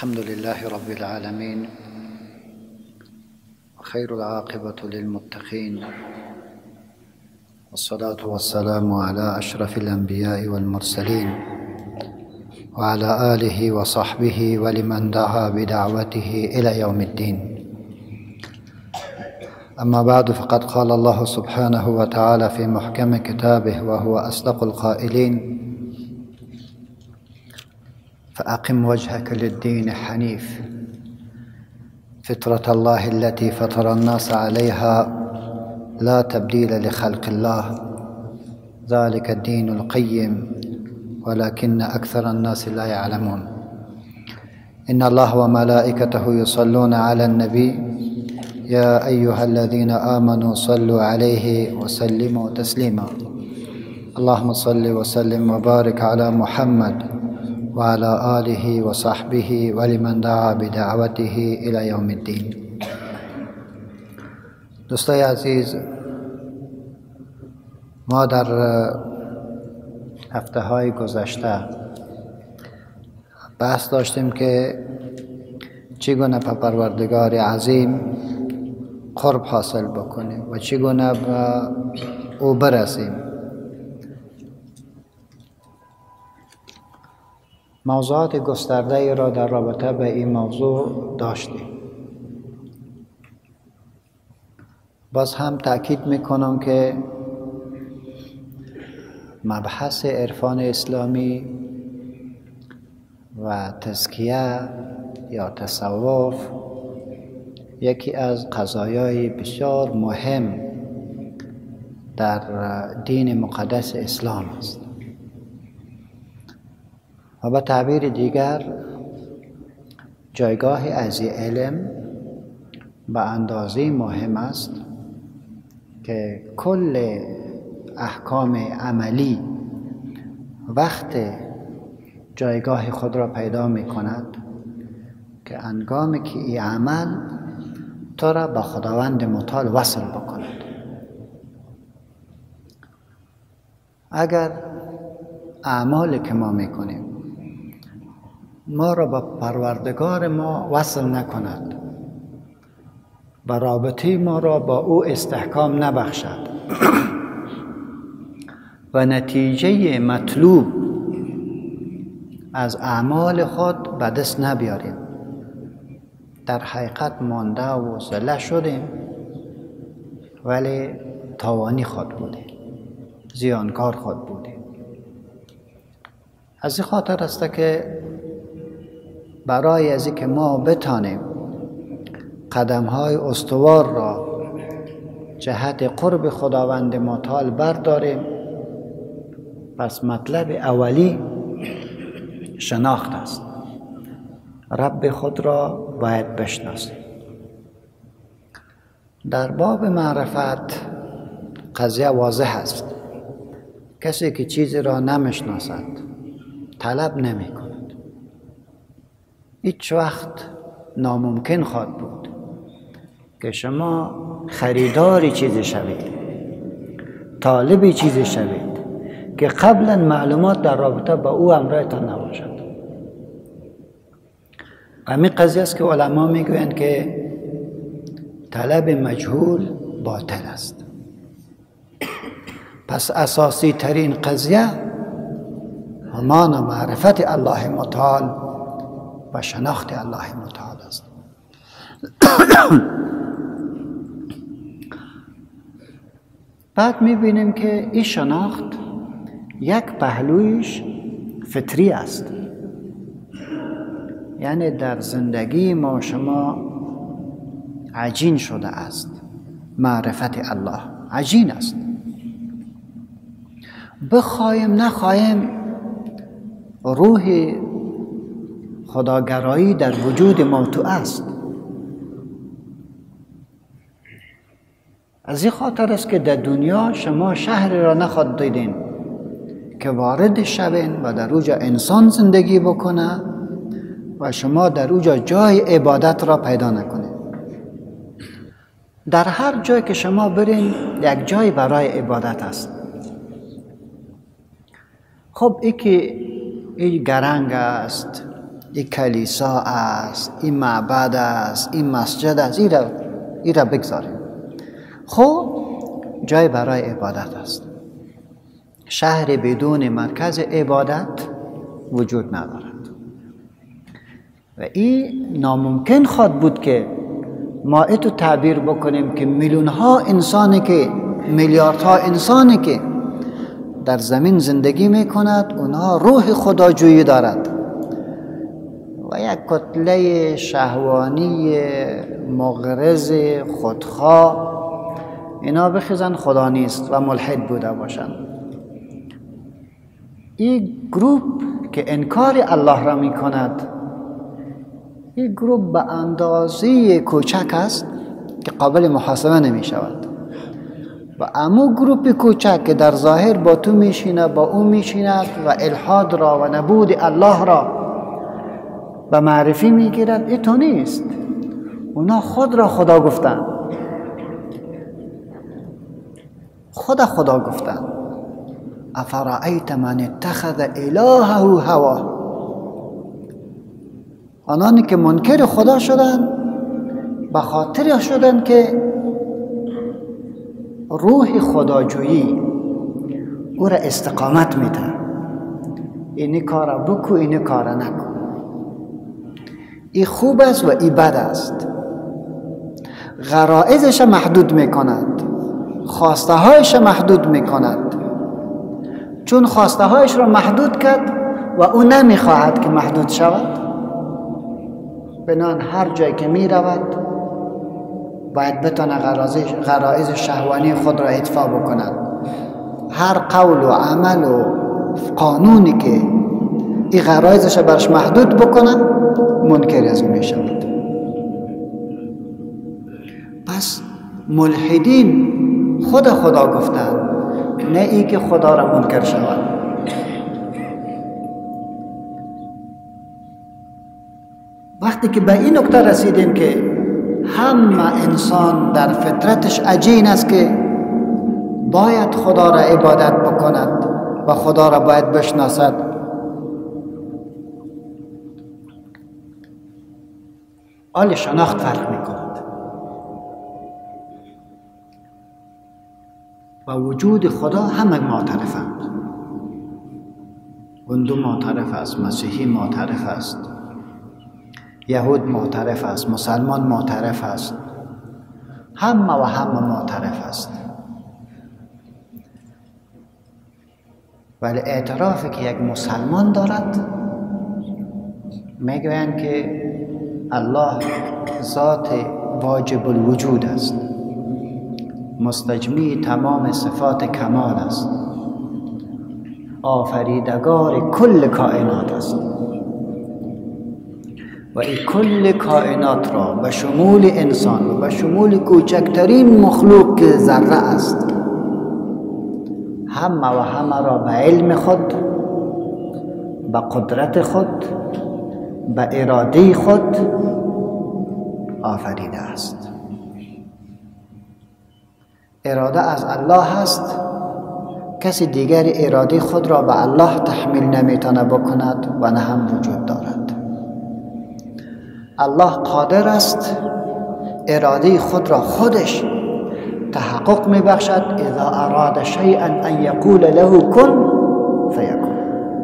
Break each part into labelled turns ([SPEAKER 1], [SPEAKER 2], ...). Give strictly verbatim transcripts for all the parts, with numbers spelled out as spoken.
[SPEAKER 1] الحمد لله رب العالمين، وخير العاقبة للمتقين، والصلاة والسلام على أشرف الأنبياء والمرسلين، وعلى آله وصحبه ولمن دعا بدعوته إلى يوم الدين. أما بعد، فقد قال الله سبحانه وتعالى في محكم كتابه وهو أصدق القائلين: فأقم وجهك للدين حنيف فطرة الله التي فطر الناس عليها لا تبديل لخلق الله ذلك الدين القيم ولكن أكثر الناس لا يعلمون. إن الله وملائكته يصلون على النبي يا أيها الذين آمنوا صلوا عليه وسلموا تسليما. اللهم صل وسلم وبارك على محمد وعلى آله وصحبه ولمن دعا بدعوته إلى يوم الدين. دوستای عزیز، ما در هفته های گذشته بحث داشتیم که چگونه به پروردگار عظیم قرب حاصل بکنیم و چگونه به او برسیم. موضوعات گسترده ای را در رابطه به این موضوع داشتیم. باز هم تأکید میکنم که مبحث عرفان اسلامی و تزکیه یا تصوف یکی از قضایای بسیار مهم در دین مقدس اسلام است و به تعبیر دیگر جایگاه از علم به اندازه مهم است که کل احکام عملی وقت جایگاه خود را پیدا می کند که هنگامی که این عمل تو را به خداوند متعال وصل بکند. اگر اعمالی که ما می کنیم ما را با پروردگار ما وصل نکند و رابطه ما را با او استحکام نبخشد و نتیجه مطلوب از اعمال خود به دست نبیاریم، در حقیقت مانده و ذله شدیم ولی تاوانی خود بودیم، زیانکار خود بودیم. از این خاطر است که برای از اینکه ما بتانیم قدم‌های استوار را جهت قرب خداوند متعال برداریم، پس مطلب اولی شناخت است. رب خود را باید بشناسیم. در باب معرفت قضیه واضح است. کسی که چیزی را نمیشناسد طلب نمی کند. هیچ وقت ناممکن خواهد بود که شما خریداری چیزی شوید، طالبی چیزی شوید که قبلا معلومات در رابطه با او همراهتان نباشد. همین قضیه است که علما میگویند که طلب مجهول باطل است. پس اساسی ترین قضیه همان معرفت الله متعال و شناخت الله متعال است. بعد میبینیم که این شناخت یک پهلویش فطری است، یعنی در زندگی ما شما عجین شده است. معرفت الله عجین است، بخوایم نخوایم روح خداگرایی در وجود ما تو است. از این خاطر است که در دنیا شما شهری را نخواد دیدین که وارد شوین و در اوجا انسان زندگی بکنه و شما در اوجا جای عبادت را پیدا نکنید. در هر جای که شما برین یک جای برای عبادت است. خب ای که این گرنگ است، این کلیسا است، این معبد است، این مسجد است، این را, این را بگذاریم. خب جای برای عبادت است. شهر بدون مرکز عبادت وجود ندارد و این ناممکن خواهد بود که ما ایتو تعبیر بکنیم که میلیون ها انسانی که میلیاردها انسانی که در زمین زندگی میکند اونها روح خداجویی دارد و یک کتله شهوانی مغرض خودخواه اینا بخیزن خدا نیست و ملحد بوده باشند. این گروپ که انکار الله را می کند، این گروپ به اندازه کوچک است که قابل محاسبه نمی شود و امو گروپ کوچک که در ظاهر با تو میشینه، با او میشیند و الحاد را و نبود الله را به معرفی میگیرد، این تو نیست. اونا خود را خدا گفتن، خدا خدا گفتن. افرأیت من اتخذ الهه هواه. آنانی که منکر خدا شدن به خاطر شدن که روح خداجویی او را استقامت میده، اینی کارا بکو اینی کارا نکو، این خوب است و این بد است. غرائزش محدود میکند، خواسته هایش محدود میکند. چون خواسته هایش را محدود کرد و او نمیخواهد که محدود شود، بنان هر جای که میرود باید بتونه غرائز شهوانی خود را اطفا بکند. هر قول و عمل و قانونی که این غرائزش برش محدود بکنه منکر از اون میشود. پس ملحدین خود خدا گفتن، نه ای که خدا را منکر شود. وقتی که به این نکته رسیدیم که همه انسان در فطرتش عجین است که باید خدا را عبادت بکند و خدا را باید بشناسد، حال شناخت فرق میکند و وجود خدا همه معترفند. هندو معترف است، مسیحی معترف است، یهود معترف است، مسلمان معترف است، همه و همه معترف است. ولی اعترافی که یک مسلمان دارد میگویند که الله ذات واجب الوجود است، مستجمی تمام صفات کمال است، آفریدگار کل کائنات است و این کل کائنات را به شمول انسان و به شمول کوچکترین مخلوق که ذره است همه و همه را به علم خود، به قدرت خود، به اراده خود آفریده است. اراده از الله هست، کسی دیگر اراده خود را به الله تحمیل نمیتونه بکند و نه هم وجود دارد. الله قادر است اراده خود را خودش تحقق میبخشد. اذا اراد شیئا ان یقول له کن فیکون.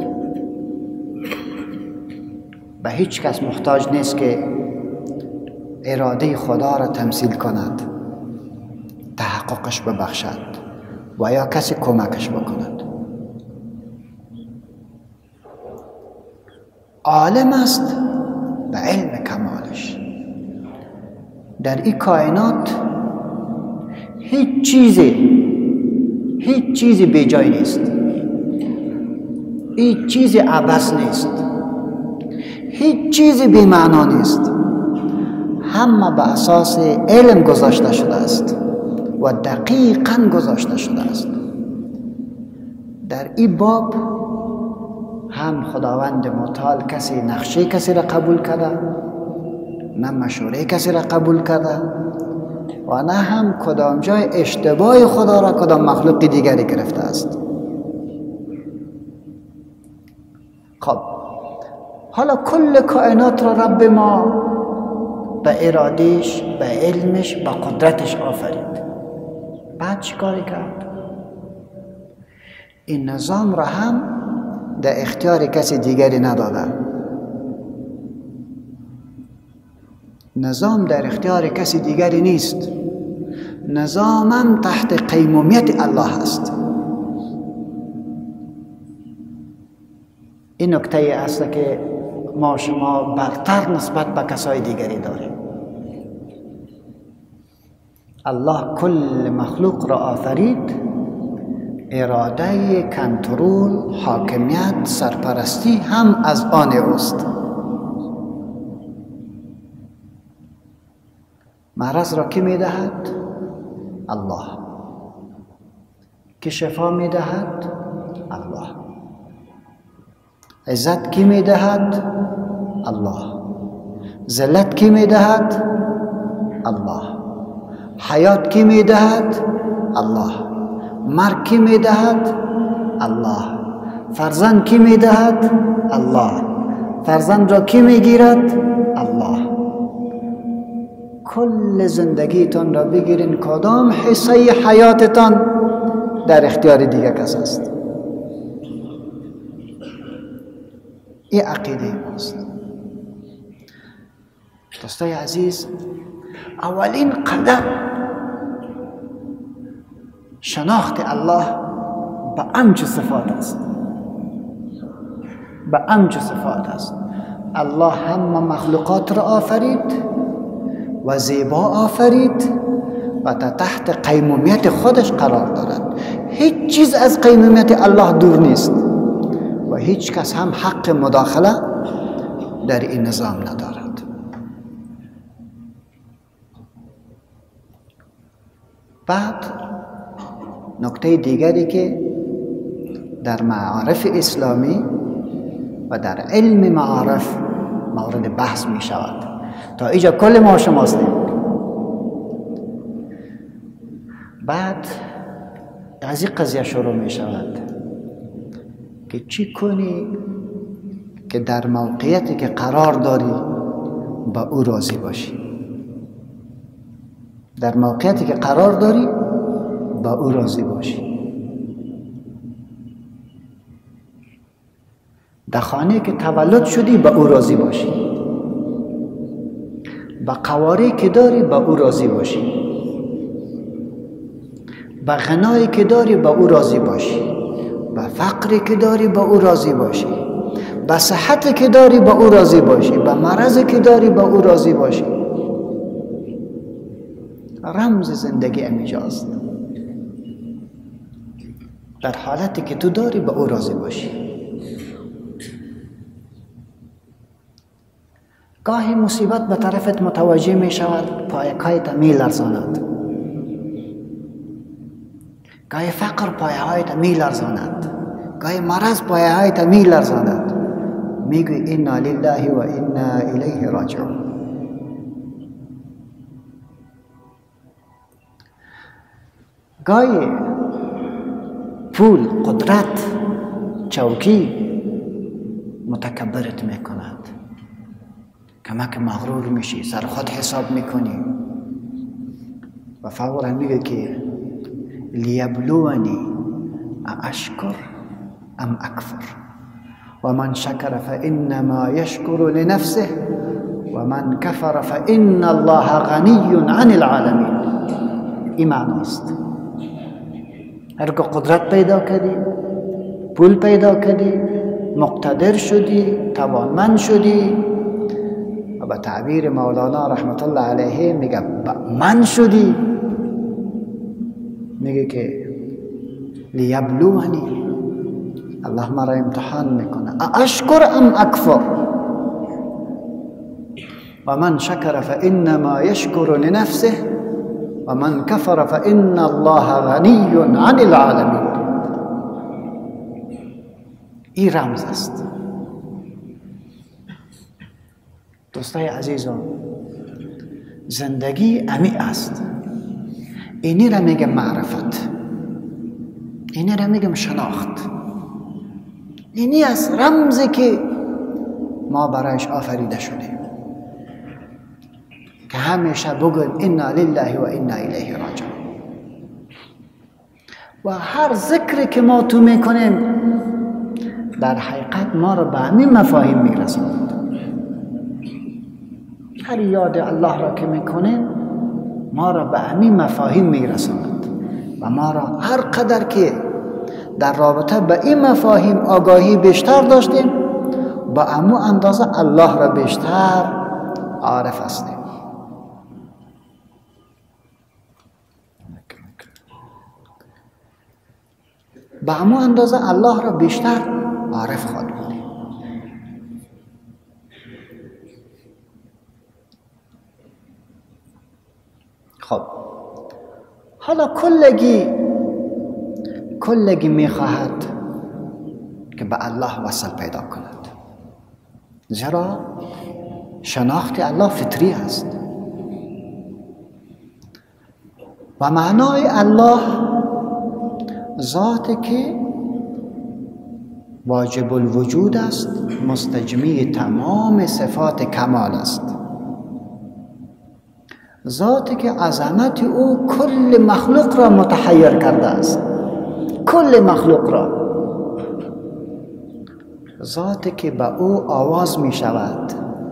[SPEAKER 1] به هیچ کس محتاج نیست که اراده خدا را تمثیل کند، تحققش ببخشد و یا کسی کمکش بکند. عالم است به علم کمالش. در این کائنات هیچ چیزی هیچ چیزی بی جای نیست، هیچ چیزی عبث نیست، هیچ چیزی بی معنا نیست. همه به اساس علم گذاشته شده است و دقیقاً گذاشته شده است. در این باب هم خداوند متعال کسی نقشه کسی را قبول کرده، نه مشوره کسی را قبول کرده و نه هم کدام جای اشتباه خدا را کدام مخلوق دیگری گرفته است. خب حالا کل کائنات را رب ما به ارادش، به علمش، به قدرتش آفرید. بعد چی کاری کرد؟ این نظام را هم در اختیار کسی دیگری نداده. نظام در اختیار کسی دیگری نیست. نظامم تحت قیمومیت الله است. این نکته است که ما شما برتر نسبت به کسای دیگری داریم. الله کل مخلوق را آفرید، اراده، کنترل، حاکمیت، سرپرستی هم از آن اوست. مرض را کی می دهد؟ الله. کی شفا می دهد؟ الله. عزت کی می دهد؟ الله. ذلت کی می دهد؟ الله. حیات کی می دهد؟ الله. مرگ کی می دهد؟ الله. فرزند کی می دهد؟ الله. فرزند را کی می گیرد؟ الله. کل زندگیتان را بگیرین، کدام حصه حیاتتان در اختیار دیگر کس است. این عقیده ماست. دوستای عزیز، اولین قدم شناخت الله به امچ صفات است. به امچ صفات است. الله همه مخلوقات را آفرید و زیبا آفرید و تحت قیمومیت خودش قرار دارد. هیچ چیز از قیمومیت الله دور نیست و هیچ کس هم حق مداخله در این نظام ندارد. بعد نکته دیگری که در معارف اسلامی و در علم معارف مورد بحث می شود، تا اینجا کل ما شما هستیم. بعد از این قضیه شروع می شود که چی کنی که در موقعیتی که قرار داری با او راضی باشی. در موقعیتی که قرار داری با او راضی باشی. در خانه که تولد شدی با او راضی باشی. با قواری که داری با او راضی باشی. با غنایی که داری با او راضی باشی. با فقری که داری با او راضی باشی. با صحتی که داری با او راضی باشی. با مرضی که داری با او راضی باشی. رمز زندگی امیجاست. در حالتی که تو داری با او راضی باشی. گاهی مصیبت به طرفت متوجه می شود، پایه‌هایت می لرزاند. گاهی فقر پایه‌هایت می لرزاند. گاهی مرض پایه‌هایت می لرزاند. می گوی انا لله و انا الیه راجعون. گاهی پول، قدرت، چوکی متکبرت می کند. کمک مغرور میشی، سر خود حساب میکنی و فورا میگه که لیبلونی اشکر ام اکفر و من شکر فانما یشکر لنفسه و من کفر فان الله غنی عن العالمین. این معناست. هرگاه قدرت پیدا کردی، پول پیدا کردی، مقتدر شدی، توانمند شدی، و به تعبیر مولانا رحمت الله علیه میگه من شدی، میگه که لیبلونی، الله ما را امتحان میکنه، اشکر ام اکفر و من شکر فانما یشکر لنفسه و من کفر فان الله غنی عن العالمین. این رمز است. دوستای عزیزان، زندگی امی است. اینی را میگم معرفت، اینی را میگم شناخت. اینی است رمزی که ما برایش آفریده شدیم که همیشه بگویم انا لله و انا الیه راجعون. و هر ذکری که ما تو میکنیم در حقیقت ما را به همین مفاهیم میرساند. هر یاد الله را که میکنیم ما را به همین مفاهیم میرساند و ما را هر قدر که در رابطه به این مفاهیم آگاهی بیشتر داشتیم با امو اندازه الله را بیشتر عارف هستیم. با امو اندازه الله را بیشتر عارف خود بودیم. خب حالا کلگی کلگی میخواهد که به الله وصل پیدا کند، زیرا شناخت الله فطری است و معنای الله ذاتی که واجب الوجود است، مستجمی تمام صفات کمال است، ذاتی که عظمت او کل مخلوق را متحیر کرده است، کل مخلوق را، ذاتی که به او آواز می شود،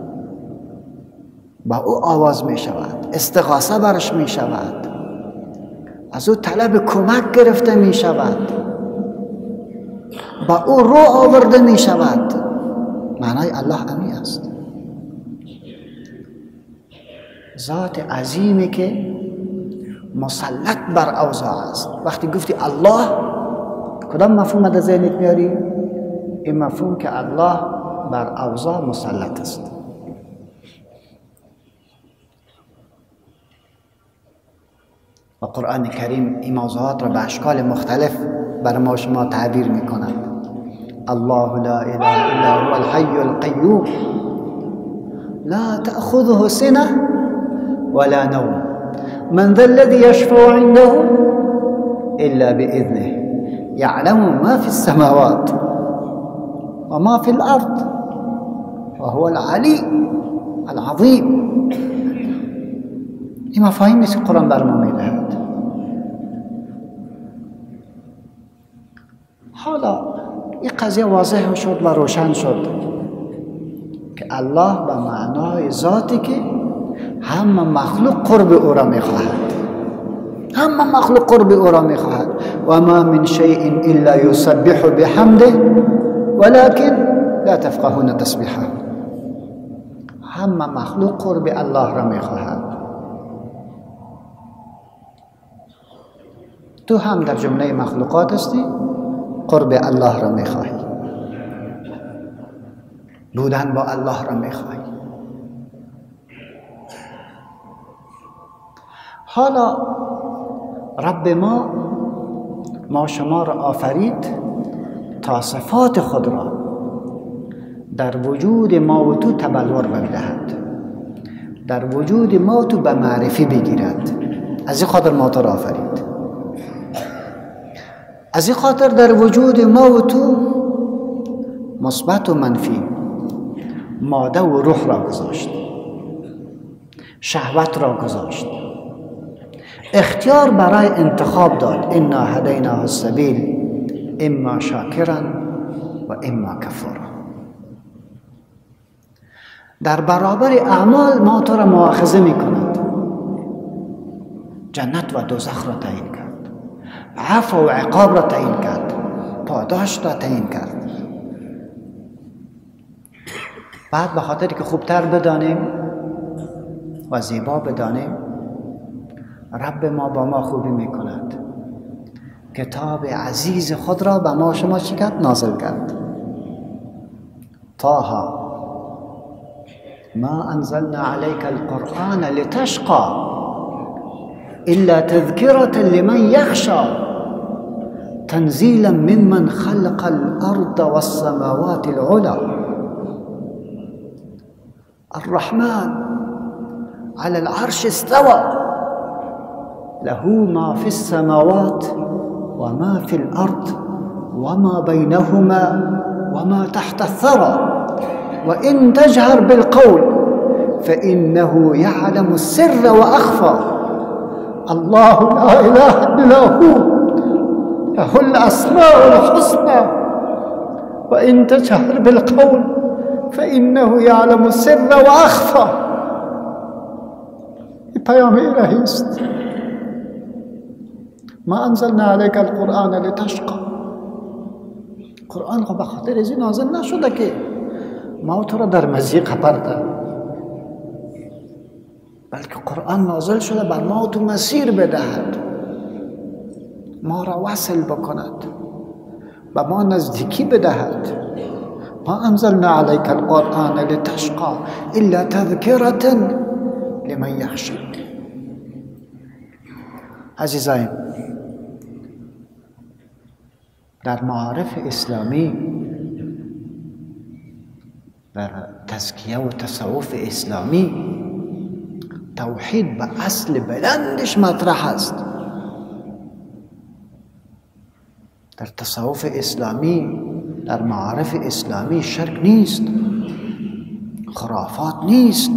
[SPEAKER 1] با او آواز می شود، استغاثه برش می شود، از او طلب کمک گرفته می شود، با او رو آورده می شود. معنای الله امی است، ذات عظیمی که مسلط بر اوضاع است. وقتی گفتی الله کدام مفهوم در ذهنت میاری؟ این مفهوم که الله بر اوضاع مسلط است. و قرآن کریم این موضوعات را به اشکال مختلف بر ما شما تعبیر می کند. الله لا اله الا هو الحي القيوم لا تأخذه سنة ولا نوم من ذا الذي يشفع عنده إلا بإذنه يعلم ما في السماوات وما في الأرض وهو العلي العظيم. این مفاهیم است که قرآن بر ما می‌دهد. حالا این قضیه واضح شد و روشن شد که الله به معنای ذاتی که همه مخلوق قرب او را می‌خواهد، همه مخلوق قرب او را می‌خواهد. و ما من شیء الا یسبح بحمده ولكن لا تفقهون تسبیحه. همه مخلوق قرب الله را می‌خواهد. تو هم در جمله مخلوقات هستی، قرب الله را میخواهی، بودن با الله را میخواهی. حالا رب ما ما شما را آفرید تا صفات خود را در وجود ما و تو تبلور بدهد، در وجود ما و تو به معرفی بگیرد. از این خاطر ما تو را آفرید، از این خاطر در وجود ما و تو مثبت و منفی، ماده و روح را گذاشت، شهوت را گذاشت، اختیار برای انتخاب داد. انا هدیناه السبیل اما شاکرا و اما کفورا. در برابر اعمال ما تو را مؤاخذه می کند، جنت و دوزخ را تعیین کرد، عفو و عقاب را تعیین کرد، پاداش را تعیین کرد. بعد به خاطر که خوبتر بدانیم و زیبا بدانیم، رب ما با ما خوبی میکند، کتاب عزیز خود را به ما شما چی کرد؟ نازل کرد. طه ما انزلنا عليك القرآن لتشقى إلا تذكرة لمن يخشى تنزيلا ممن خلق الأرض والسماوات العلى الرحمن على العرش استوى له ما في السماوات وما في الأرض وما بينهما وما تحت الثرى و این تجهر بالقول فإنه يعلم السر و اخفى. الله لا اله الا هو له الاسماء الحسنى و این تجهر بالقول فإنه يعلم السر و اخفى. این پیام الهی است. ما انزلنا عليك القرآن لتشقى. قرآن خب بخاطر ازی نازل نشده که ما تو را در مضیق پرده، بلکه قرآن نازل شده بر ما تو مسیر بدهد، ما را وصل بکند، و ما نزدیکی بدهد. ما انزلنا عليك القرآن لتشقى الا تذکرة لمن یخشی. عزیزایم، در معارف اسلامی و تزکیه و تصوف اسلامی توحید به اصل بلندش مطرح است. در تصوف اسلامی، در معارف اسلامی شرک نیست، خرافات نیست.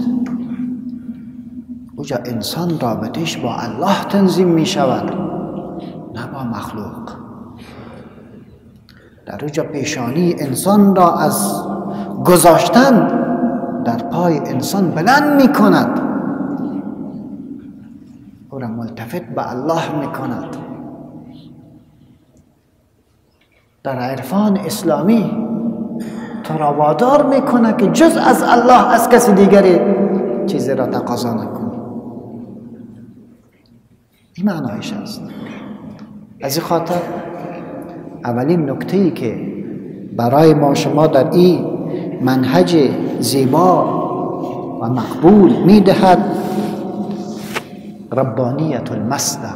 [SPEAKER 1] اوجا انسان رابطش با الله تنظیم می شود، نه با مخلوق. در اوجا پیشانی انسان را از گذاشتن در پای انسان بلند می کند، او را ملتفت به الله می کند. در عرفان اسلامی تو را وادار می کند که جز از الله از کسی دیگری چیزی را تقاضا نکنی. این معنایش است. از این خاطر اولین نکته‌ای که برای ما شما در این منهج زیبا و مقبول میدهد ربانیت المصدر.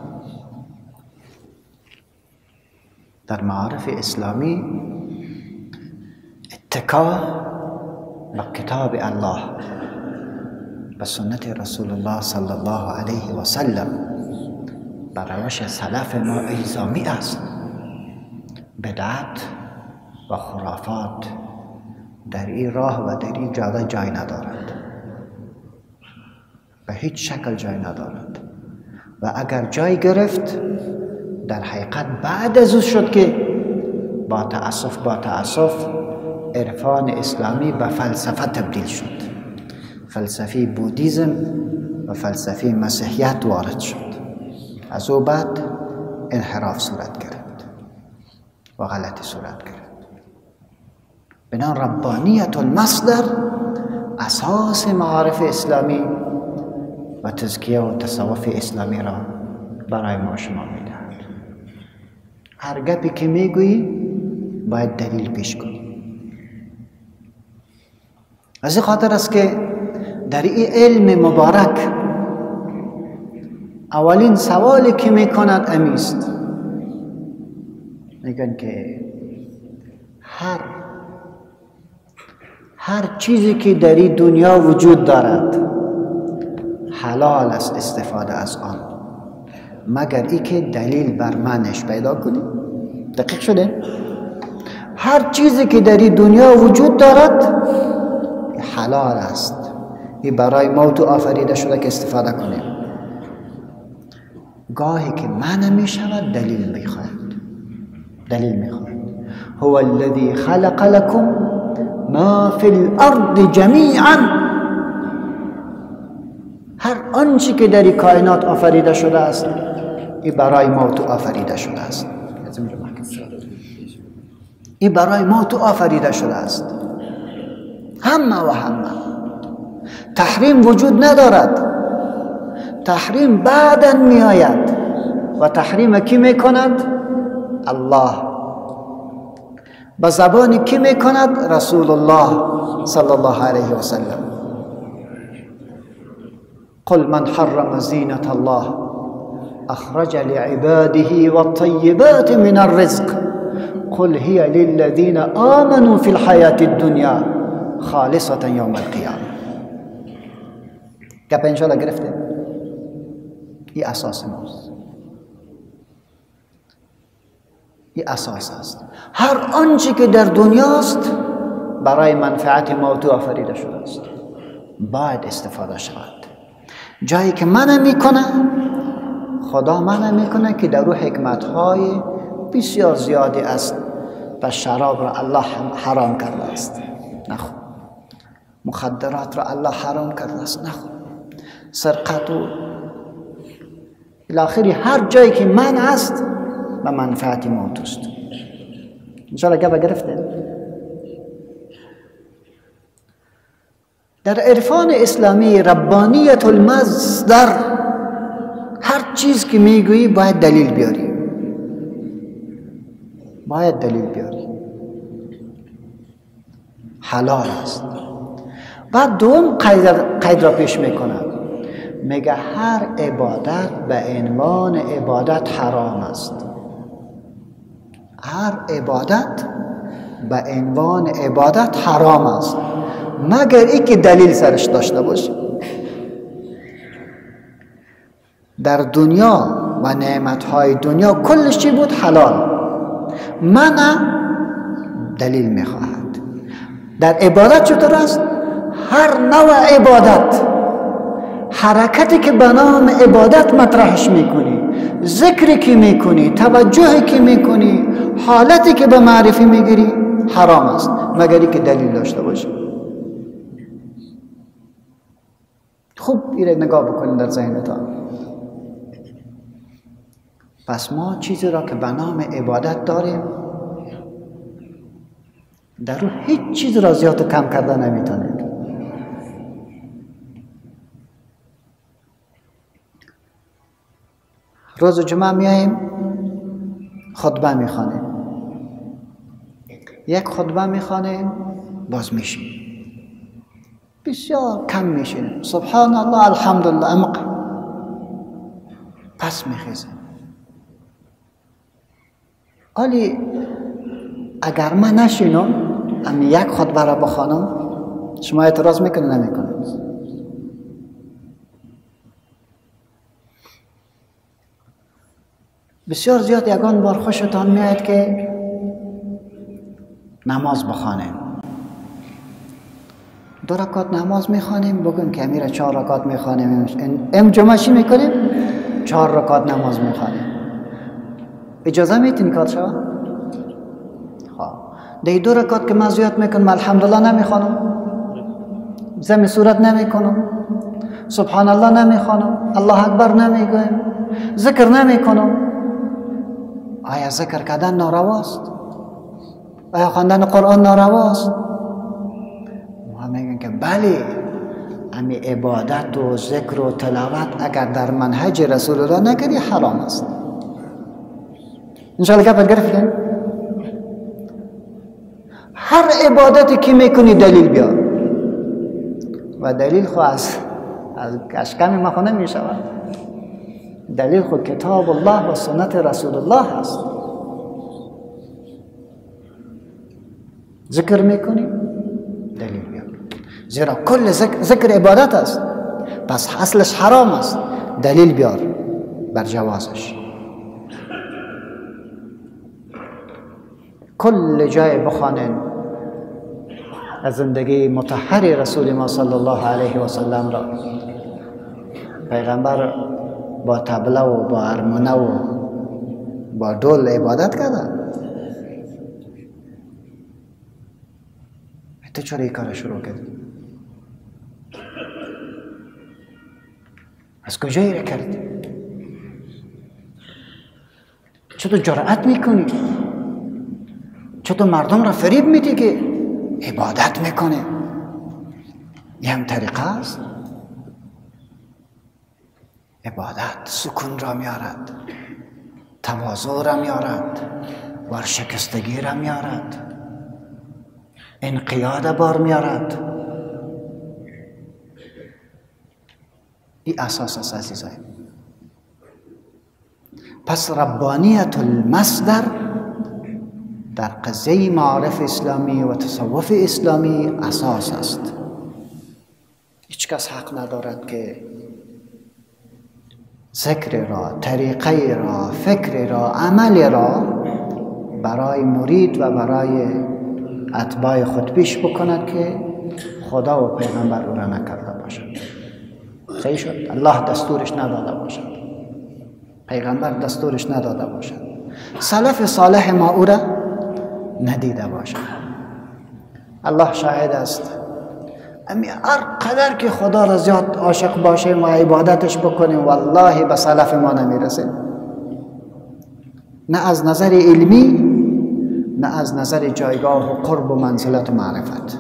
[SPEAKER 1] در معارف اسلامی اتکا به کتاب الله و سنت رسول الله صلی الله علیه و سلم بر روش سلف ما الزامی است. بدعت و خرافات در این راه و در این جاده جای ندارد، به هیچ شکل جای ندارد، و اگر جای گرفت در حقیقت بعد از او شد که با تأسف با تأسف عرفان اسلامی به فلسفه تبدیل شد. فلسفی بودیزم و فلسفی مسیحیت وارد شد. از او بعد انحراف صورت گرفت و غلطی صورت گرفت. بنابراین ربانیت المصدر اساس معارف اسلامی و تزکیه و تصوف اسلامی را برای ما شما میدهد. هر گپی که میگویی باید دلیل پیش کنی. از این خاطر است که در این علم مبارک اولین سوالی که میکند امیست، میگن که هر هر چیزی که در این دنیا وجود دارد حلال است استفاده از آن، مگر ای که دلیل بر منش پیدا کنی. دقیق شده؟ هر چیزی که در این دنیا وجود دارد حلال است، این برای ما تو آفریده شده که استفاده کنیم. گاهی که معنی می شود دلیل می خواهد. دلیل می خواهد. هو الذی خلق لكم ما فی الارض جمیعا. هر آنچه که در این کائنات آفریده شده است این برای ما تو آفریده شده است. این برای ما تو آفریده شده است. همه و همه. تحریم وجود ندارد. تحریم بعداً می آید و تحریم کی می کند؟ الله. به زبان کی می کند؟ رسول الله صلی الله علیه و سلم. قل من حرم زینة الله اخرج لعباده والطیبات من الرزق قل هي للذین آمنوا في الحياة الدنيا خالصة يوم القيامة. گپ انشاءالله گرفته؟ این اساس ماست. این اساس است. هر آنچه که در دنیاست برای منفعت موضوع آفریده شده است، باید استفاده شود. جایی که منع میکنه، خدا منع میکنه که در او حکمتهای بسیار زیادی است. و شراب را الله حرام کرده است، نخور. مخدرات را الله حرام کرده است، نخور. سرقت و الاخری هر جایی که منع است و منفعت موت است. انشاءالله گفت گرفته. در عرفان اسلامی ربانیت المصدر، هر چیز که میگویی باید دلیل بیاری، باید دلیل بیاری. حلال است. بعد دوم قید, قید را پیش میکنه، میگه هر عبادت به عنوان عبادت حرام است. هر عبادت به عنوان عبادت حرام است مگر ای که دلیل سرش داشته باشه. در دنیا و نعمتهای دنیا کلش چی بود؟ حلال. منع دلیل میخواهد. در عبادت چطور است؟ هر نوع عبادت، حرکتی که به نام عبادت مطرحش میکنی، ذکری که میکنی، توجهی که میکنی، حالتی که به معرفی میگیری حرام است مگر که دلیل داشته باشه. خوب ایره نگاه بکنید در ذهنتان. پس ما چیزی را که به نام عبادت داریم، در رو هیچ چیز را زیاد و کم کرده نمیتونید. روز جمعه میاییم خطبه میخوانیم، یک خطبه میخوانیم باز میشیم، بسیار کم میشیم، سبحان الله الحمدلله امق، پس میخیزیم. ولی اگر من نشینم امی یک خطبه را بخوانم، شما اعتراض میکنید نمیکنید؟ بسیار زیاد یگان بار خوشتان میاد که نماز بخوانیم، دو رکعت نماز میخوانیم، بگیم که امیره چهار رکعت میخوانیم، ام جمعه چی میکنیم؟ چهار رکعت نماز میخوانیم. اجازه میتین کار شما؟ خواه دی دو رکعت که من زیاد میکنم الحمدلله نمیخوانم، زمین صورت نمیکنم، سبحان الله نمیخوانم، الله اکبر نمیگویم، ذکر نمیکنم. آیا ذکر کردن نارواست؟ آیا خواندن قرآن نارواست؟ ما میگن که بله، امی عبادت و ذکر و تلاوت اگر در منهج رسول الله نکردی حرام است. انشاءالله گفت گرفتین؟ هر عبادتی که میکنی دلیل بیار، و دلیل خو از از اشکم ما خو نمیشود. دلیل خود کتاب الله و سنت رسول الله هست. ذکر میکنی دلیل بیار، زیرا کل ذکر, ذکر عبادت است، پس اصلش حرام است، دلیل بیار بر جوازش. کل جای بخوانین از زندگی مطهر رسول ما صلی الله علیه و سلم را، پیغمبر با طبله و با ارمنه و با دول عبادت کردن. تو چرا این کار شروع کردی؟ از کجا ایره کردی؟ چطور جرأت میکنی؟ چطور مردم را فریب میدی که عبادت میکنه؟ یه هم طریقه است. عبادت سکون را میارد، تواضع را میارد، ورشکستگی را میارد، انقیاد بار میارد. این اساس است عزیزان. پس ربانیت المصدر در قضیه معارف اسلامی و تصوف اسلامی اساس است. هیچ کس حق ندارد که ذکر را، طریقه را، فکر را، عمل را برای مرید و برای اتباع خود پیش بکند که خدا و پیغمبر او را نکرده باشد. صحیح شد؟ الله دستورش نداده باشد، پیغمبر دستورش نداده باشد، سلف صالح ما او را ندیده باشد. الله شاهد است، امی هر قدر که خدا را زیاد عاشق باشیم و عبادتش بکنیم والله به سلف ما نمیرسیم، نه از نظر علمی نه از نظر جایگاه و قرب و منزلت و معرفت.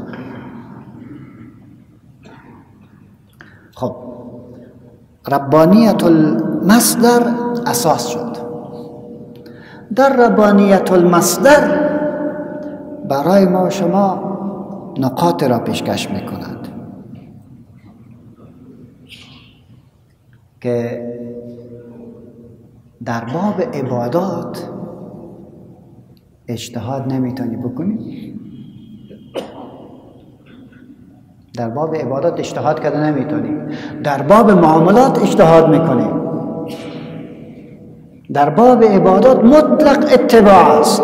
[SPEAKER 1] خب ربانیت المصدر اساس شد. در ربانیت المصدر برای ما شما نقاط را پیشکش میکند که در باب عبادات اجتهاد نمیتونی بکنی. در باب عبادات اجتهاد کرده نمیتونی، در باب معاملات اجتهاد میکنی. در باب عبادات مطلق اتباع است،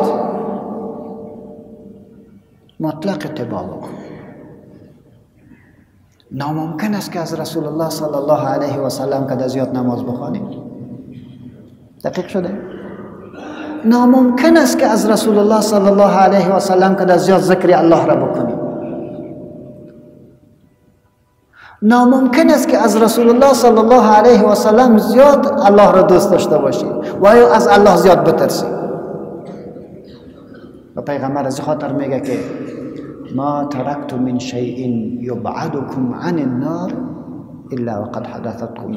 [SPEAKER 1] مطلق اتباع بکن. ناممکن است که از رسول الله صلی الله علیه و سلم که زیاد نماز بخوانیم. دقیق شده؟ ناممکن است که از رسول الله صلی الله علیه و سلم که زیاد ذکر الله را بکنیم. ناممکن است که از رسول الله صلی الله علیه و سلم زیاد الله را دوست داشته باشیم و یا از الله زیاد بترسیم. و پیغمبر از خاطر میگه که ما ترکت من شیء یبعدکم عن النار الا وقد حدثتکم.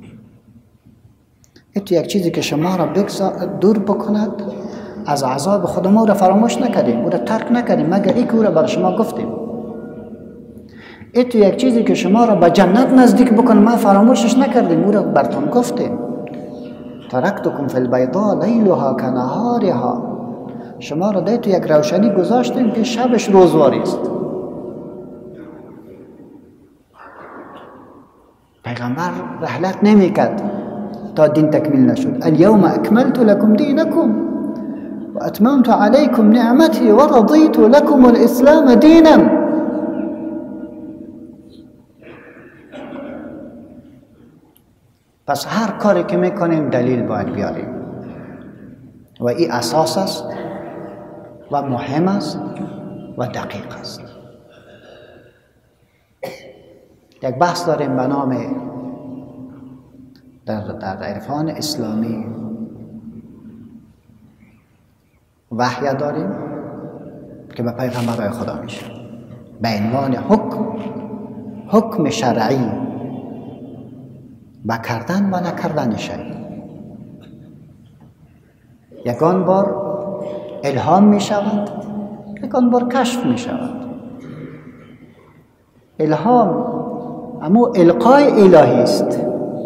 [SPEAKER 1] این یک چیزی که شما را دور بکند از عذاب خود، ما را فراموش نکردیم، او را ترک نکردیم مگر ای که او را بر شما گفتیم. این یک چیزی که شما را به جنت نزدیک بکن ما فراموشش نکردیم، او را براتون گفتیم. ترکتکم فی البیضاء لیلها کنهارها. شما را ده تو یک روشنی گذاشتیم که شبش روزواری است. پیغمبر رحلت نمی کرد تا دین تکمیل نشد. الیوم اکملت لکم دینکم و اتممت علیکم نعمتی و رضیت لکم الاسلام دینا. پس هر کاری که میکنیم دلیل باید بیاریم و این اساس است و مهم است و دقیق است. یک بحث داریم به نام در, در عرفان اسلامی وحی داریم که به پیغمبرای خدا میشه به عنوان حکم حکم شرعی با کردن و نکردن شیء. یکان بار الهام می شود، یکان بار کشف می شود. الهام اما القای الهی است.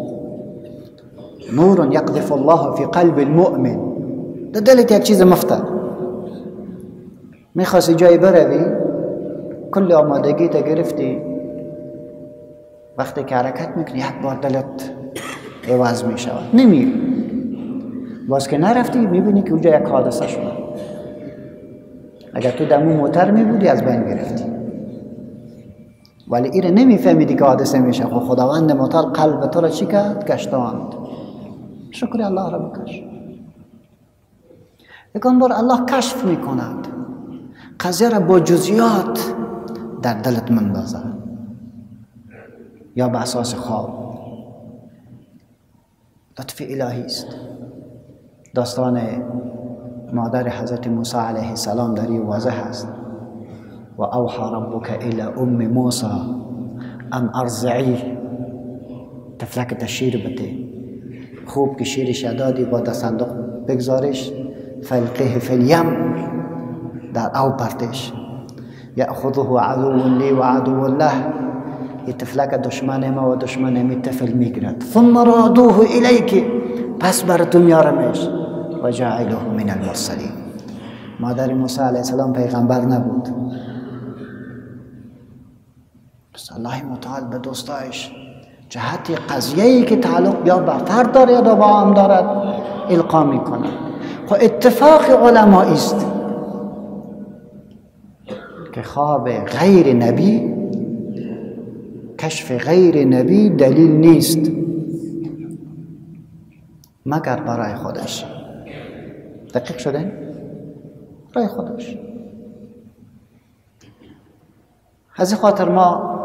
[SPEAKER 1] نور یقذف الله فی قلب المؤمن. در دلت یک چیز مفته، میخواستی جایی بروی، کل آمادگی تا گرفتی، وقتی که حرکت میکنی یک بار دلت عوض میشود، نمیری. باز که نرفتی میبینی که اونجا یک حادثه شده. اگر تو دمو موتر میبودی از بین گرفتی، ولی ایره نمیفهمیدی که حادثه میشه. خب خداوند موتر قلب تو را چی کرد؟ گشتاند. شکر الله را بکش. یکان بار الله کشف میکند، قضیه را با جزئیات در دلت مندازد، یا به اساس خواب. لطف الهی است. داستان مادر حضرت موسی علیه السلام در این واضح است. و اوحى ربک الی ام موسی ان ارضعی. تفلک تشیر بده، خوب که شیرش دادی با در صندوق بگذارش، فلقه فی الیم، در او پرتش. یأخذه عدو لی و عدو له. این تفلک دشمن ما و دشمن می طفل میگیرد. ثم رادوه الیک، پس بر تو میارمش. و جعله من المرسلین. مادر موسی علیه السلام پیغمبر نبود، بس الله متعال به دوستایش جهت قضیه‌ای که تعلق یا به فرد داره یا با عام دارد القا میکنه. خب اتفاق علماء است که خواب غیر نبی، کشف غیر نبی دلیل نیست مگر برای خودش. دقیق شده؟ برای خودش. از خاطر ما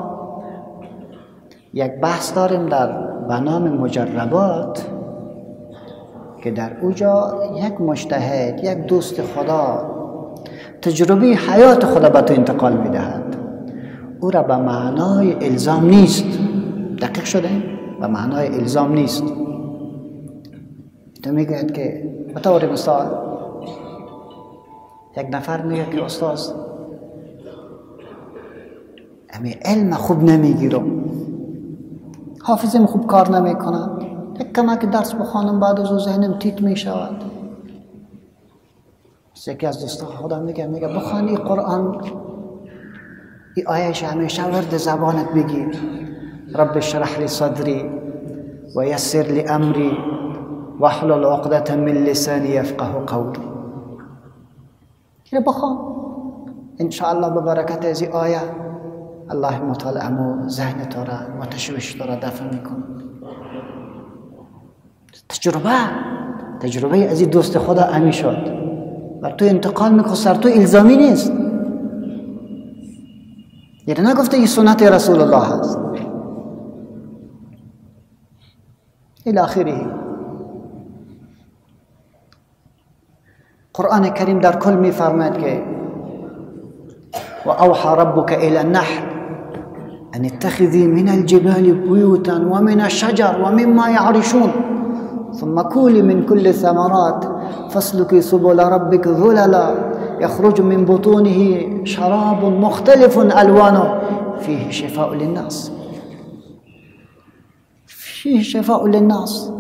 [SPEAKER 1] یک بحث داریم در به نام مجربات که در اوجا یک مجتهد، یک دوست خدا تجربه حیات خدا به تو انتقال میدهد. او را به معنای الزام نیست. دقیق شده؟ به معنای الزام نیست. تو میگوید که به طور مثال یک نفر میگه که استاد امی علم خوب نمیگیرم، حافظم خوب کار نمیکنم، یک کمک درس بخوانم بعد از او ذهنم تیت میشود. یکی از دوستان خدا میگه میگه بخوانی قرآن، این آیهش همیشه ورد زبانت بگیر، رب اشرح لی صدری و یسر لی امری واحلل عقدة من لسانی یفقه قولی. اینو بخوان انشاءالله به برکت از این آیه الله مطالعه ذهن تو را و تشویش تو را دفع میکنه. تجربه تجربه از این دوست خدا امی شد و تو انتقال میکنه، سر تو الزامی نیست. یعنی نگفته این سنت رسول الله هست الى آخره. قرآن کریم در کل میفرماید که و اوحى ربك الى النحل ان اتخذي من الجبال بيوتا ومن الشجر ومما يعرشون ثم كلي من كل الثمرات فاسلكي سبل ربك ذللا يخرج من بطونه شراب مختلف الوانه فيه شفاء للناس فيه شفاء للناس.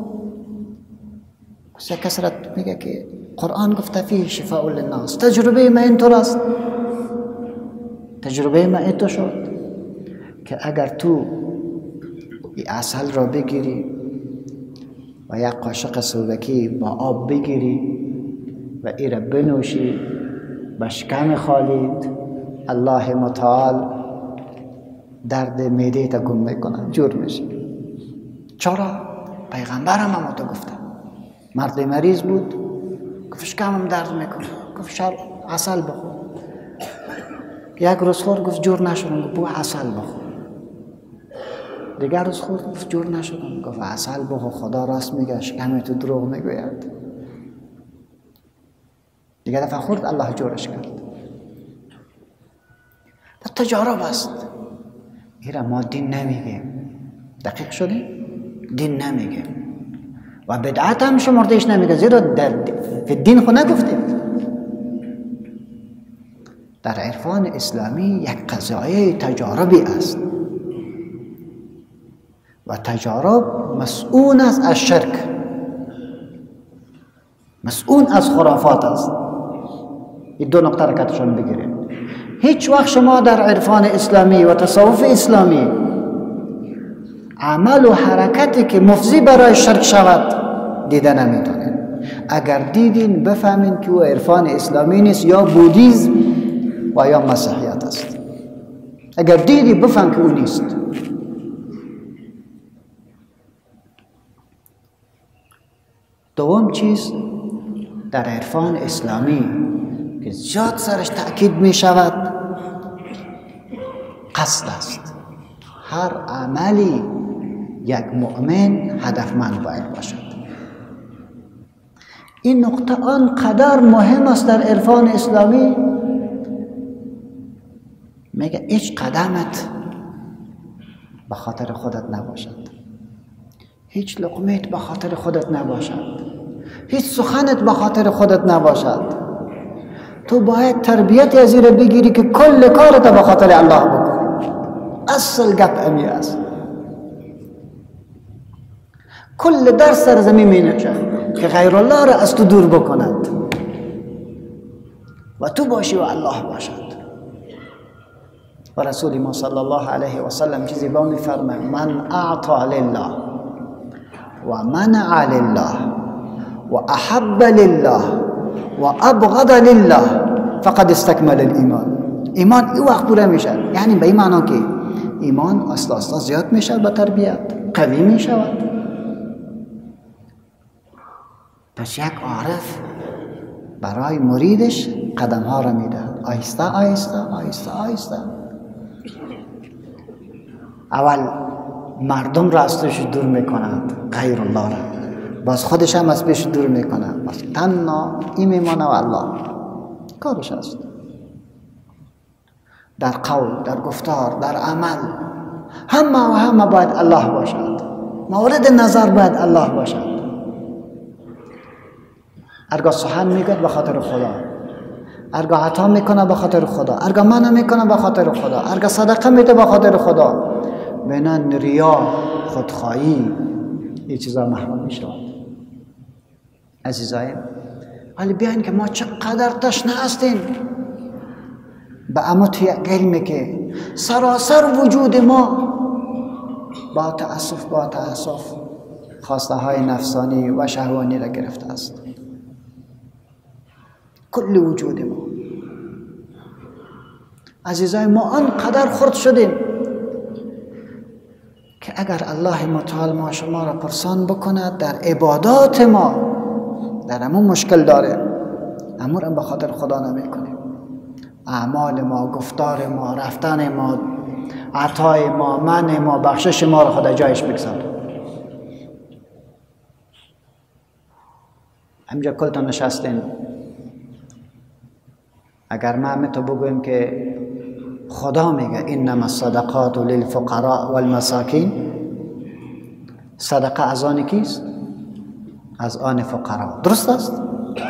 [SPEAKER 1] کسرت میگه که قرآن گفته فيه شفاء للناس. تجربه ما اینطور است. تجربه ما اینطور شد که اگر تو این عسل را بگیری و یک قاشق سوبکی با آب بگیری و این را بنوشی به شکم خالید، الله متعال درد معده تا گم میکنه، جور میشه. چرا؟ پیغمبرم هم تو گفته. مرد مریض بود گفت شکمم درد میکنه، گفت شر عسل بخور. یک روز خورد گفت جور نشدم، گفت بو عسل بخور. دیگر روز خورد گفت جور نشدم، گفت عسل بخور، خدا راست میگه، شکم تو دروغ میگوید. دیگر دفعه خورد الله جورش کرد. تجارب است. ایرا ما دین نمیگیم. دقیق شدیم؟ دین نمیگیم و بدعت هم شمردهش نمیگه، زیرا در دین خود نگفتیم. در عرفان اسلامی یک قضایه تجاربی است و تجارب مسئول است از شرک، مسئول از خرافات است. این دو نقطه رکتشان بگیریم. هیچ وقت شما در عرفان اسلامی و تصوف اسلامی عمل و حرکتی که مفضی برای شرک شود دیده نمیتونید. اگر دیدین بفهمین که او عرفان اسلامی نیست، یا بودیزم و یا مسیحیت است. اگر دیدی بفهم که او نیست. دوم چیز در عرفان اسلامی که زیاد سرش تأکید می شود قصد است. هر عملی یک مؤمن هدفمند باید باشد. این نقطه آنقدر مهم است در عرفان اسلامی. میگه هیچ قدمت به خاطر خودت نباشد، هیچ لقمت به خاطر خودت نباشد، هیچ سخنت به خاطر خودت نباشد. تو باید تربیت از این بگیری که کل کارت به خاطر الله بکنی. اصل گپ امی است. کل در سر زمین می نشد که غیر الله را از تو دور بکند و تو باشی و الله باشد. و رسول ما صلی الله علیه و سلم چیزی با می فرماید: من اعطا لله و منع لله و احب لله و ابغض لله فقد استکمل الایمان. ایمان این وقت پوره میشه. یعنی به این معنا که ایمان اصلا اصلا زیاد میشه با تربیت، قوی میشود. پس یک عارف برای مریدش قدم ها را میده، آهسته آهسته آهسته آهسته. اول مردم را از توش دور میکند، غیر الله را، باز خودش هم از پیش دور میکند، باز تنها این میمانه و الله کارش است. در قول، در گفتار، در عمل، همه و همه باید الله باشد، مورد نظر باید الله باشد. ارگاه سخن میگوید به خاطر خدا، ارگاه عطا میکنه به خاطر خدا، ارگاه منع میکنه به خاطر خدا، ارگاه صدقه میده به خاطر خدا. بینن ریا، خودخواهی، این چیزا محروم میشود. عزیزایم، ولی بیاین که ما چقدر تشنه هستیم به اما توی علمی که سراسر وجود ما با تأسف با تأسف خواسته های نفسانی و شهوانی را گرفته است. کل وجود ما. عزیزای ما آنقدر خرد شدیم که اگر الله متعال ما شما را پرسان بکند در عبادات ما در همون مشکل داره، امور هم به خاطر خدا نمی کنیم. اعمال ما، گفتار ما، رفتن ما، عطای ما، منع ما، بخشش ما را خدا جایش بگذار. همینجا کلتون نشستین، اگر ما همه بگویم که خدا میگه انما الصدقات للفقراء والمساکین، صدقه از آن کیست؟ از آن فقرا، درست است؟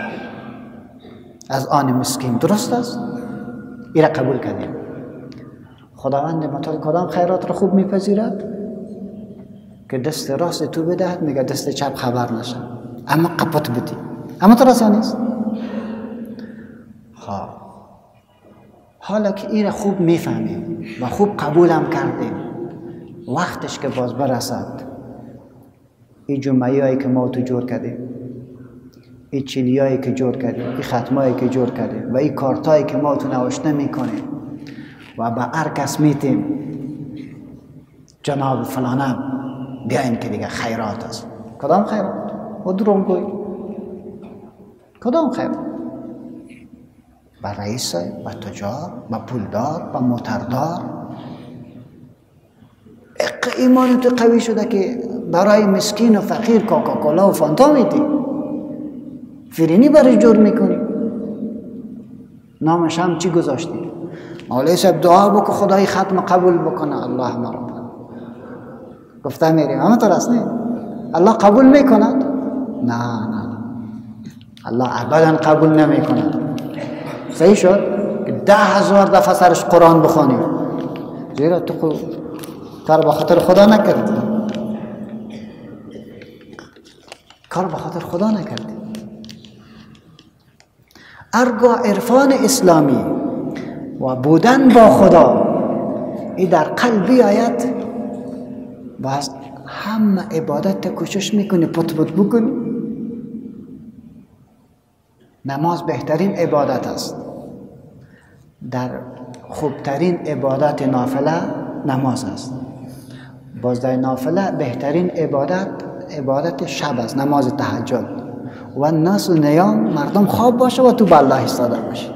[SPEAKER 1] از آن مسکین، درست است؟ این را قبول کردیم. خداوند متعال کدام خیرات را خوب میپذیرد؟ که دست راست تو بدهد، میگه دست چپ خبر نشه، اما قپت بدی. اما تو رسا نیست. خواه حالا که این را خوب میفهمیم و خوب قبولم کردیم، وقتش که باز برسد این جمعی هایی که ما تو جور کردیم، این چیلی هایی که جور کردیم، این ختم هایی که جور کردیم و این کارت هایی که ما تو نوشته میکنیم و به هر کس میتیم جناب فلانم بیاین که دیگه خیرات است. کدام خیرات؟ و دروغ گوی. کدام خیرات؟ با رئیس، با تجار، با پولدار، با موتردار. ایمان تو قوی شده که برای مسکین و فقیر کوکاکولا و فانتا میدی، فرینی برش جور میکنی. نامش هم چی گذاشتی؟ مولای صاحب دعا بکن خدای ختم قبول بکنه. الله مرحبا گفته میریم، اما تو راست نه الله قبول میکند؟ نه نه الله ابدا قبول نمیکند. صحیح شد که ده هزار دفعه سرش قرآن بخوانیم، زیرا تو کار به خاطر خدا نکردی، کار به خاطر خدا نکردی. ارگاه عرفان اسلامی و بودن با خدا این در قلبی آید، باز همه عبادت کوشش میکنی پت پت بکنی. نماز بهترین عبادت است. در خوبترین عبادت نافله نماز است. باز در نافله بهترین عبادت عبادت شب است، نماز تهجد. و الناس نیام، مردم خواب باشه و تو به الله ایستاده باشی،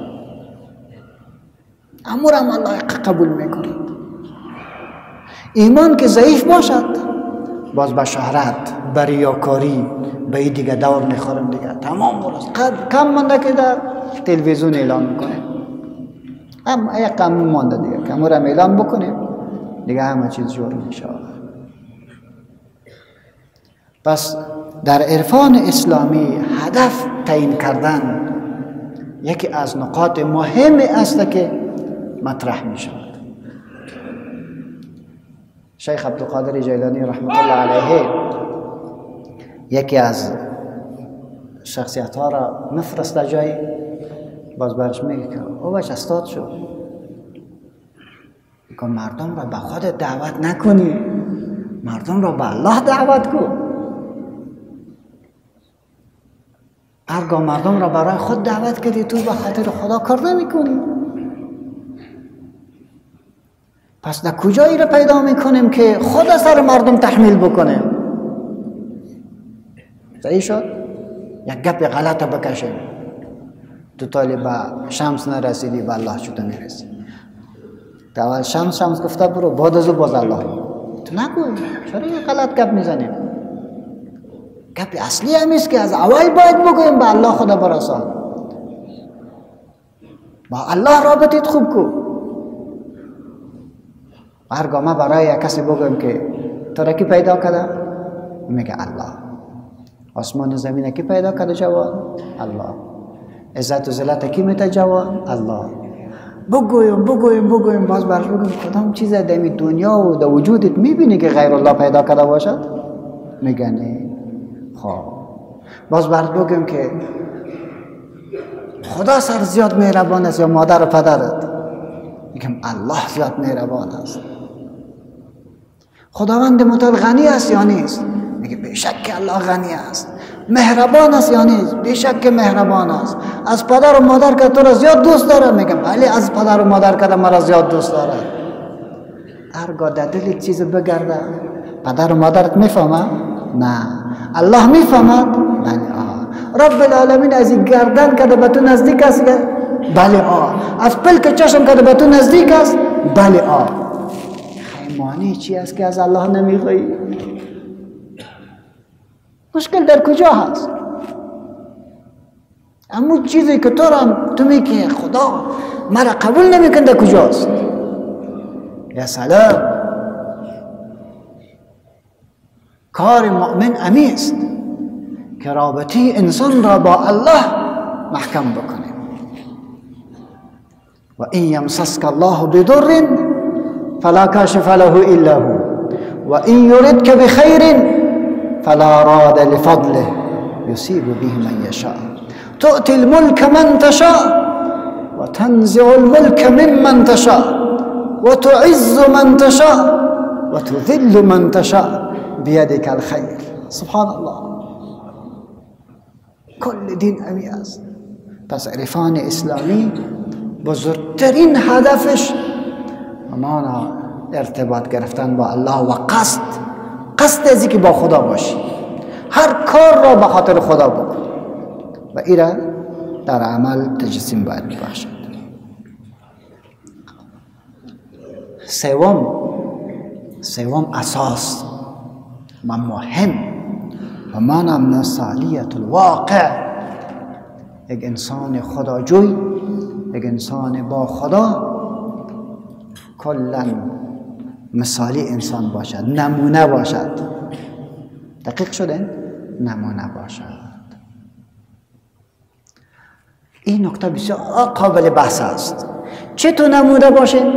[SPEAKER 1] امورم الله قبول میکنه. ایمان که ضعیف باشد، باز به شهرت، به ریاکاری، به این دیگه دور میخورم دیگه تمام برست. کم مانده که در تلویزیون اعلان میکنه، اما یک کم مانده دیگه که امورم اعلان بکنیم دیگه همه چیز جور میشه. پس در عرفان اسلامی هدف تعیین کردن یکی از نقاط مهم است که مطرح می شود. شیخ عبدالقادر جیلانی رحمت الله علیه یکی از شخصیت ها را مفرسته جایی، باز برش میگه که او باش استاد شد که مردم را به خود دعوت نکنی، مردم را به الله دعوت کن. هرگاه مردم را برای خود دعوت کردی تو به خاطر خدا کار نمی کنی. پس در کجایی رو پیدا میکنیم که خود سر مردم تحمیل بکنیم؟ صحیح شد؟ یک گپ غلط بکشیم، تو طالب شمس نرسیدی به الله چطور میرسی؟ تا اول شمس شمس گفته برو، بعد از او باز الله. تو نگوی، چرا این غلط گپ میزنیم؟ گپ اصلی همیست که از اول باید بگویم به الله خدا برسان، با الله رابطیت خوب کو. هرگاه ما برای یک کسی بگویم که تو را کی پیدا کرده؟ میگه الله. آسمان و زمین کی پیدا کرده جوان؟ الله. عزت و ذلت کی میده جوان؟ الله. بگویم بگویم بگویم باز برش بگویم کدام چیز در این دنیا و در وجودت میبینی که غیر الله پیدا کرده باشد؟ میگه نه. خب باز برش بگویم که خدا سر زیاد مهربان است یا مادر و پدرت؟ میگم الله زیاد مهربان است. خداوند متعال غنی است یا نیست؟ میگه بیشک که الله غنی است. مهربان است یا نیست؟ بیشک که مهربان است. از پدر و مادر که تو را زیاد دوست داره؟ میگم بله از پدر و مادر که مرا زیاد دوست داره. هرگاه در دلت چیز بگرده پدر و مادرت میفهمه؟ نه. الله میفهمد؟ بله. آه. رب العالمین از این گردن که به تو نزدیک است؟ بله. آه. از پلک چشم که به تو نزدیک است؟ بله. آه. خیمانی چی است که از الله نمیخوایی؟ مشکل در کجا هست؟ اما چیزی که تو را تو میگی خدا مرا قبول نمیکنه در کجاست؟ یا سلام. کار مؤمن امیست که رابطه انسان را با الله محکم بکنه. و این یمسسک الله بضر فلا کاشف له الا هو و این یردک بخیر فلا راد لفضله يصيب به من يشاء تؤتي الملك من تشاء وتنزع الملك ممن تشاء وتعز من تشاء وتذل من تشاء بيدك الخير. سبحان الله. کل دین امی است. پس عرفان اسلامی بزرگترین هدفش امانا ارتباط گرفتن با الله و قصد قصد ازی که با خدا باشی، هر کار را به خاطر خدا بکن و ایرا در عمل تجسیم باید باشد. سوم سوم اساس و مهم و معنی مثالیت الواقع، یک انسان خداجوی، یک انسان با خدا کلا مثالی انسان باشد، نمونه باشد. دقیق شده؟ نمونه باشد. این نکته بسیار قابل بحث است. چطور نمونه باشه؟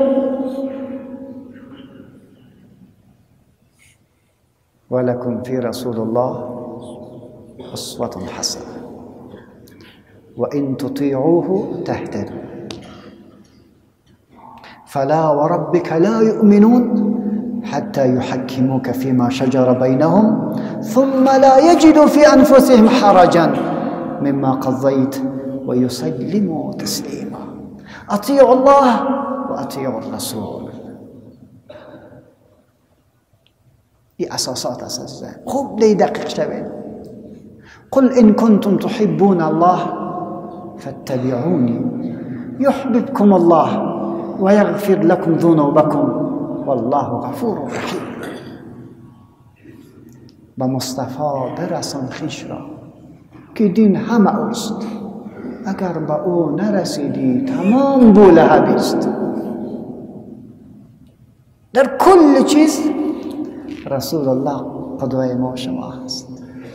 [SPEAKER 1] ولکم فی رسول الله اسوة حسنه و ان تطیعوه تهتدوا فلا وربك لا يؤمنون حتى يحكموك فيما شجر بينهم ثم لا يجدوا في أنفسهم حرجا مما قضيت ويسلموا تسليما. أطيعوا الله وأطيعوا الرسول. دي أساسات أساسا. خوب دي دقيق شبين. قل إن كنتم تحبون الله فاتبعوني يحببكم الله ويغفر لكم ذنوبكم والله غفور رحیم. با مصطفی برسان خویش را که دین همه اوست، اگر با او نرسیدی تمام بولهبی است. در کل چیز رسول الله قدوه ما شما هست،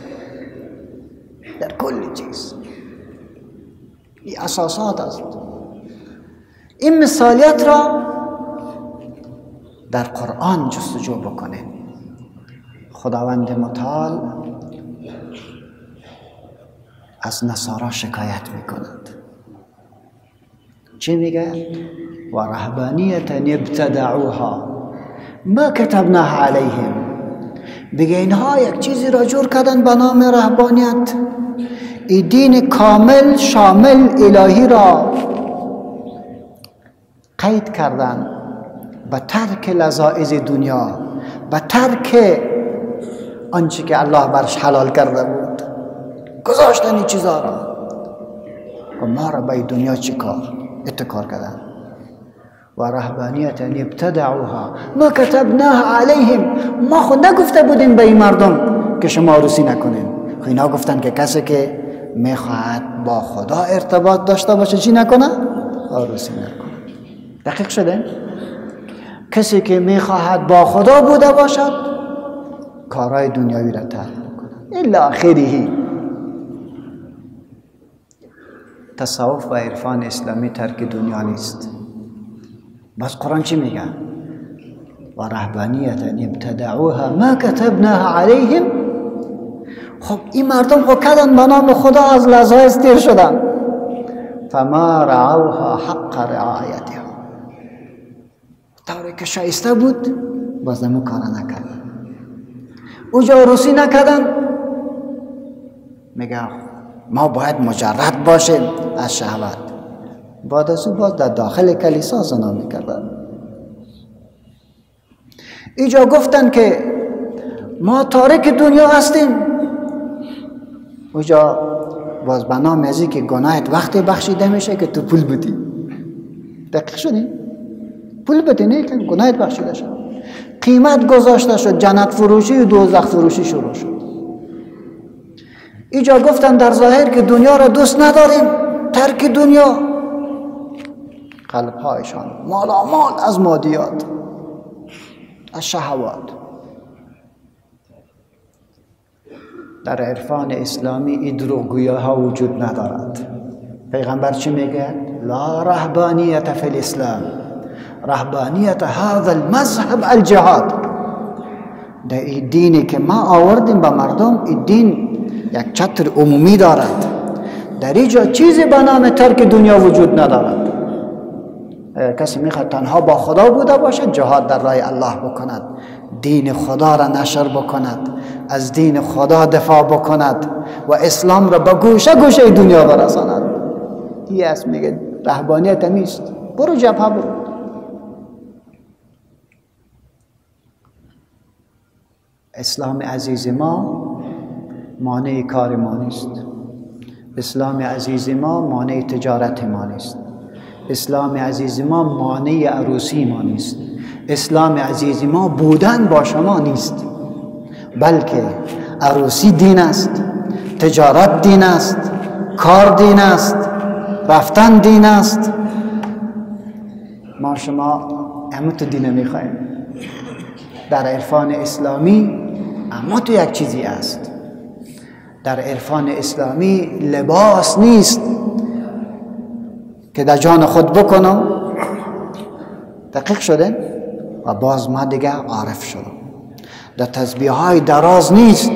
[SPEAKER 1] در کل چیز. این اساسات است. این مثالیت را در قرآن جستجو بکنید. خداوند متعال از نصارا شکایت میکند. چی میگه؟ و رهبانیت ابتدعوها ما کتبناها علیهم. بگه اینها یک چیزی را جور کردن به نام رهبانیت. این دین کامل شامل الهی را قید کردن به ترک لذائذ دنیا، به ترک آنچه که الله برش حلال کرده بود، گذاشتن این چیزا را و ما را به دنیا چی کار اتکار کردن. و رهبانیت ابتدعوها ما کتبناها علیهم، ما خود نگفته بودیم به این مردم که شما عروسی نکنین. اینا گفتن که کسی که میخواهد با خدا ارتباط داشته باشه چی نکنه؟ عروسی نکنه. دقیق شده؟ کسی که میخواهد با خدا بوده باشد کارهای دنیاوی را ترک کنه. الا آخره. تصوف و عرفان اسلامی ترک دنیا نیست. بس قرآن چی میگه؟ و رهبانیت ابتدعوها ما کتبناها علیهم. خب این مردم خود کردن به نام خدا از لذایذ تیر شدن. فما رعوها حق رعایتها، طوری که شایسته بود باز نمو کارا نکردن. اونجا عروسی نکردن، میگه ما باید مجرد باشیم از شهوت. بعد از او باز در داخل کلیسا زنا میکردن. اینجا گفتن که ما تارک دنیا هستیم، اونجا باز به نام ازی که گناهت وقتی بخشیده میشه که تو پول بدی. دقیق شدی؟ پول بدی نه که گناهت بخشیده شد. قیمت گذاشته شد، جنت فروشی و دوزخ فروشی شروع شد. اینجا گفتن در ظاهر که دنیا را دوست نداریم، ترک دنیا. قلبهایشان مالامال از مادیات، از شهوات. در عرفان اسلامی این دروغگویی‌ها وجود ندارد. پیغمبر چی میگه؟ لا رهبانیت فی الاسلام، رهبانیت هذا المذهب الجهاد. در این دینی که ما آوردیم به مردم، این دین یک چتر عمومی دارد. در اینجا چیزی به نام ترک دنیا وجود ندارد. اگر کسی میخواد تنها با خدا بوده باشد، جهاد در راه الله بکند، دین خدا را نشر بکند، از دین خدا دفاع بکند و اسلام را به گوشه گوشه دنیا برساند. این است میگه رهبانیت نیست. برو جبهه برو. اسلام عزیز ما مانع کار ما نیست. اسلام عزیز ما مانع تجارت ما نیست. اسلام عزیز ما مانع عروسی ما نیست. اسلام عزیز ما بودن با شما نیست، بلکه عروسی دین است، تجارت دین است، کار دین است، رفتن دین است. ما شما همه تو دین میخوایم. در عرفان اسلامی اما تو یک چیزی است. در عرفان اسلامی لباس نیست که در جان خود بکنم. دقیق شده؟ و باز ما دیگه عارف شدم. در تسبیح های دراز نیست.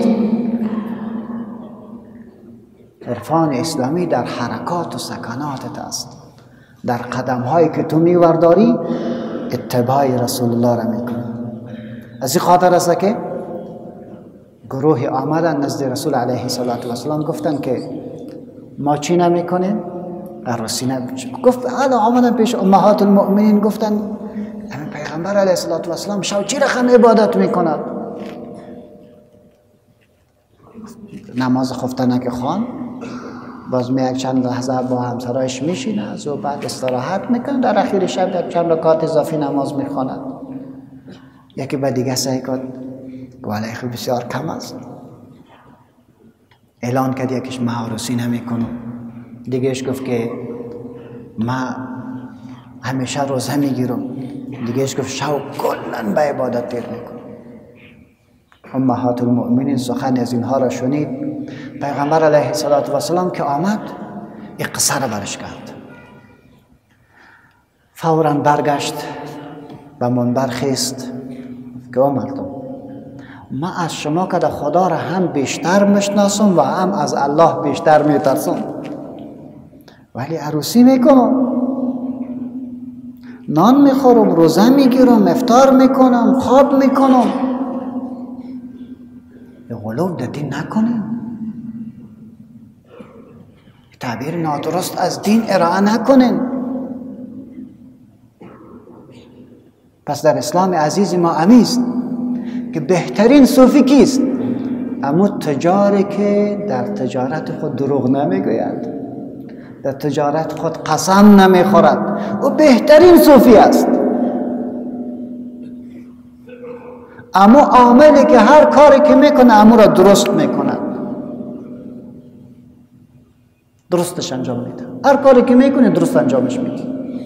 [SPEAKER 1] عرفان اسلامی در حرکات و سکناتت است. در قدم هایی که تو میورداری اتباع رسول الله را میکنی. از این خاطر است که گروه آمدن نزد رسول علیه السلام گفتن که ما چی نمیکنیم؟ عروسی نمیکنیم. گفت حالا آمدن پیش امهات المؤمنین گفتن همین پیغمبر علیه السلام شو چی رقم عبادت میکند؟ نماز خفتنک خوان، باز می یک چند لحظه با همسرایش میشینه، از و بعد استراحت میکنه، در اخیر شب چند رکعت اضافی نماز میخواند. یکی با دیگه سعی کرد ولی خیلی بسیار کم است. اعلان کرد یکیش ما عروسی نمیکنم، دیگهش گفت که ما همیشه روزه میگیرم، دیگهش گفت شو کلن به عبادت تیر میکنم. امهات المؤمنین سخن از اینها را شنید. پیغمبر علیه السلام که آمد یک قصه را برش کرد. فوراً برگشت و منبر خیست که او مردم، ما از شما که خدا را هم بیشتر میشناسم و هم از الله بیشتر میترسم، ولی عروسی میکنم، نان میخورم، روزه میگیرم، افطار میکنم، خواب میکنم. غلو در دین نکنیم، تعبیر نادرست از دین ارائه نکنیم. پس در اسلام عزیز ما امیست که بهترین صوفی کیست؟ اما تجاری که در تجارت خود دروغ نمیگوید، در تجارت خود قسم نمیخورد، او بهترین صوفی است. اما عاملی که هر کاری که میکنه امو را درست میکنه، درستش انجام میده، هر کاری که میکنه درست انجامش میده.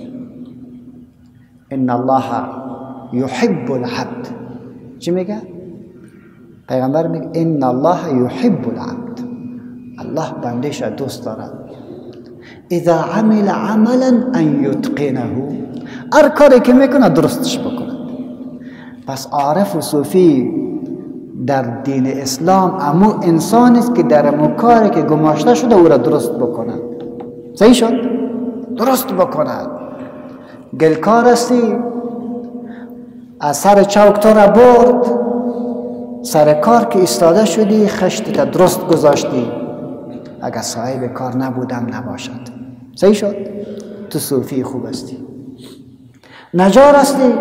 [SPEAKER 1] ان الله یحب العبد، چی میگه؟ پیغمبر میگه ان الله یحب العبد، الله بندش دوست دارد. اذا عمل عملا ان یتقنه، هر کاری که میکنه درستش بکنه. پس عارف و صوفی در دین اسلام امو انسان است که در امو کاری که گماشته شده او را درست بکند. صحیح شد؟ درست بکند. گلکار هستی، از سر چوک تو را برد، سر کار که ایستاده شدی خشت تا درست گذاشتی، اگر صاحب کار نبودم نباشد. صحیح شد؟ تو صوفی خوب هستی. نجار هستی،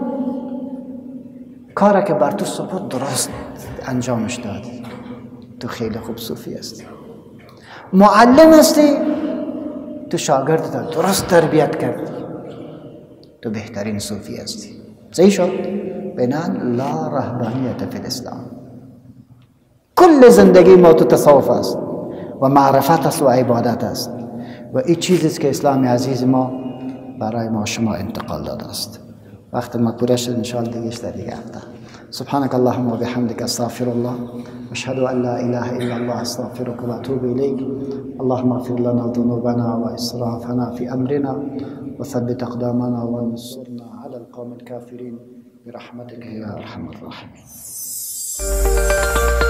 [SPEAKER 1] کاری که بر تو سپرد درست انجامش دادی، تو خیلی خوب صوفی هستی. معلم هستی، تو شاگرد تا درست تربیت کردی، تو بهترین صوفی هستی. صحیح شد؟ بنان لا رهبانیت فی الاسلام. کل زندگی ما تو تصوف است و معرفت است و عبادت است و این چیزی است که اسلام عزیز ما برای ما شما انتقال داده است. وقت ما پوره شد، انشاءالله دیگه در دیگه هفته. سبحانك اللهم وبحمدك استغفر الله واشهد ان لا اله الا الله استغفرك واتوب اليك. اللهم اغفر لنا ذنوبنا واسرافنا في امرنا وثبت اقدامنا وانصرنا على القوم الكافرين برحمتك يا ارحم الراحمين.